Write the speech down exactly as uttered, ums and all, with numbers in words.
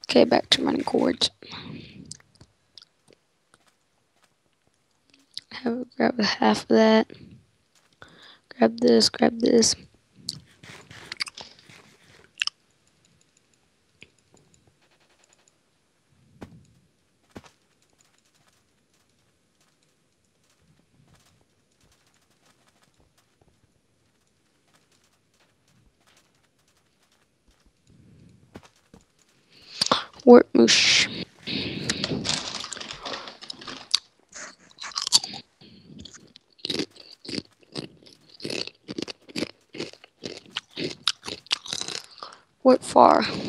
Okay, back to running cords. Have, grab half of that. Grab this, grab this. Work moosh. Work far.